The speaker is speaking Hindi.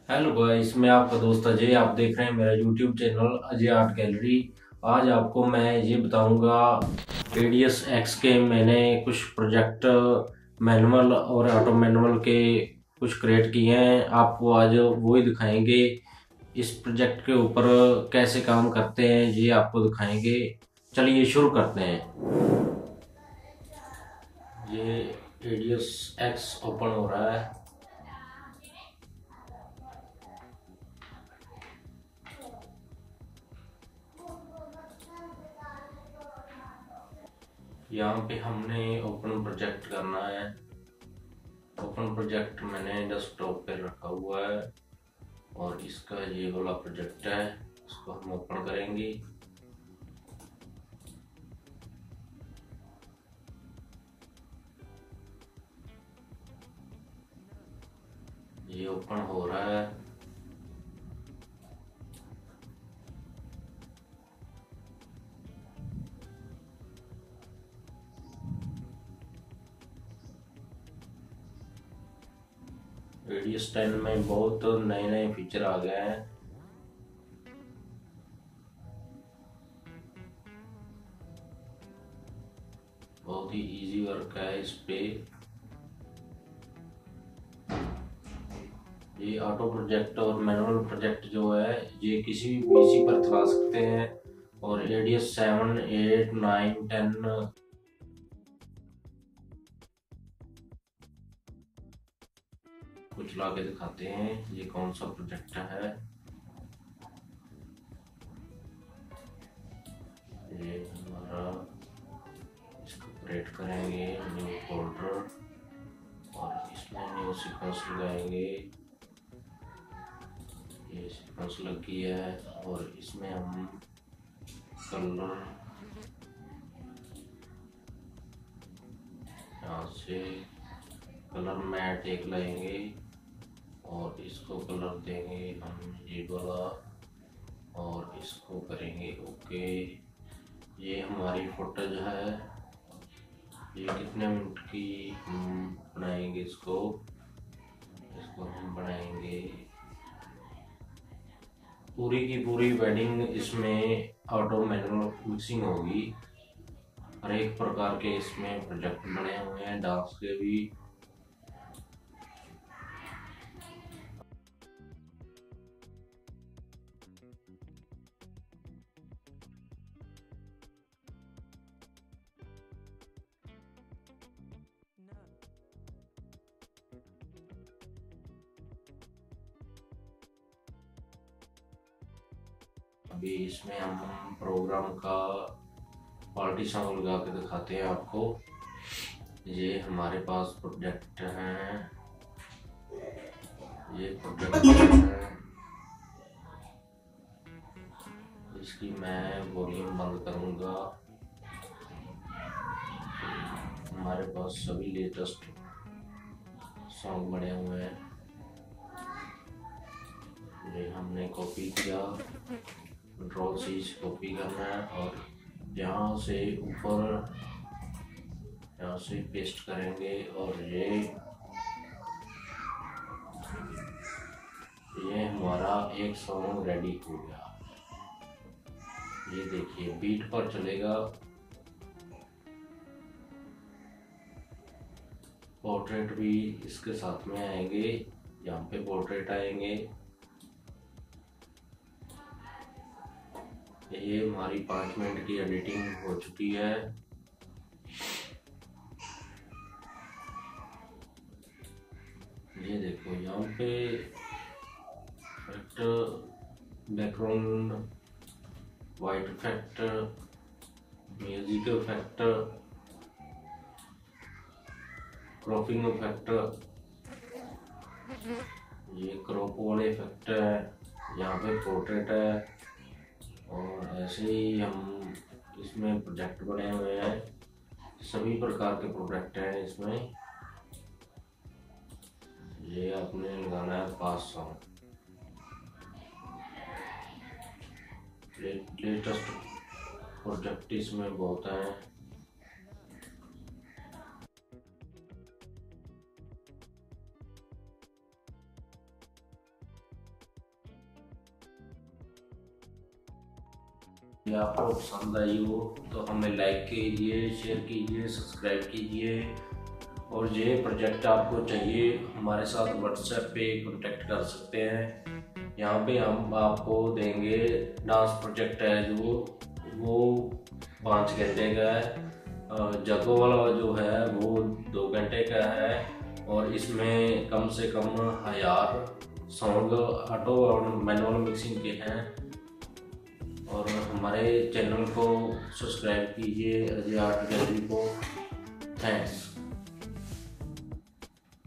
हेलो गाइस, मैं आपका दोस्त अजय। आप देख रहे हैं मेरा YouTube channel Ajay art gallery. आज आपको मैं ये बताऊंगा एडीएस एक्स के मैंने कुछ प्रोजेक्ट मैनुअल और ऑटो मैनुअल के कुछ क्रिएट किए हैं। आपको आज वो ही दिखाएंगे। इस प्रोजेक्ट के ऊपर कैसे काम करते हैं ये आपको दिखाएंगे। चलिए शुरू करते हैं। ये एडीएस एक्स ओपन हो रहा है। यहाँ पे हमने ओपन प्रोजेक्ट करना है। ओपन प्रोजेक्ट मैंने डेस्कटॉप पे रखा हुआ है और इसका ये वाला प्रोजेक्ट है, इसको हम ओपन करेंगे। ये ओपन हो रहा है। रेडियस 10 में बहुत नए नए फीचर आ गए हैं। बहुत ही इजी वर्क है इस पे। ये ऑटो प्रोजेक्ट और मैनुअल प्रोजेक्ट जो है ये किसी भी पीसी पर चला सकते हैं। और एडीएस 7, 8, 9, 10 को चला के दिखाते हैं ये कौन सा प्रोजेक्ट है। ये हमारा, इसको क्रिएट करेंगे न्यू फोल्डर और इसमें न्यू सीक्वेंस लगाएंगे। ये सीक्वेंस लग गई है और इसमें हम कलर यहाँ से कलर मैट एक लाएंगे और इसको कलर देंगे हम ये वाला और इसको करेंगे ओके। ये हमारी फुटेज है। ये कितने मिनट की हम बनाएंगे इसको हम बनाएंगे पूरी की पूरी वेडिंग। इसमें ऑटो मैनुअल मिक्सिंग होगी। हर एक प्रकार के इसमें प्रोजेक्ट बने हुए हैं, डांस के भी। अभी इसमें हम प्रोग्राम का पार्टी सॉन्ग लगा के दिखाते हैं आपको। ये हमारे पास प्रोजेक्ट हैं, ये प्रोजेक्ट है। इसकी मैं वॉल्यूम बंद करूंगा। हमारे पास सभी लेटेस्ट सॉन्ग बने हुए हैं। ये हमने कॉपी किया, कंट्रोल सी कॉपी करना है और यहाँ से ऊपर यहाँ से पेस्ट करेंगे और ये हमारा एक सॉन्ग रेडी हो गया। ये देखिए बीट पर चलेगा। पोर्ट्रेट भी इसके साथ में आएंगे, यहाँ पे पोर्ट्रेट आएंगे। ये हमारी 5 मिनट की एडिटिंग हो चुकी है। ये देखो यहाँ पे effect, background white effect, music effect, cropping effect, ये क्रॉप वाले इफेक्ट है, यहाँ पे पोर्ट्रेट है। और ऐसे ही हम इसमें प्रोजेक्ट बने हुए हैं, सभी प्रकार के प्रोजेक्ट हैं इसमें। ये आपने लगाना है पास सॉन्ग। लेटेस्ट प्रोजेक्ट इसमें बहुत हैं। ये आपको पसंद आई हो तो हमें लाइक कीजिए, शेयर कीजिए, सब्सक्राइब कीजिए। और ये प्रोजेक्ट आपको चाहिए हमारे साथ व्हाट्सएप पे कांटेक्ट कर सकते हैं। यहाँ पे हम आपको देंगे डांस प्रोजेक्ट है जो वो 5 घंटे का है। जगो वाला जो है वो 2 घंटे का है और इसमें कम से कम 1000 सॉन्ग ऑटो और मैनुअल मिक्सिंग के हैं। और हमारे चैनल को सब्सक्राइब कीजिए अजय आर्ट गैलरी को। थैंक्स।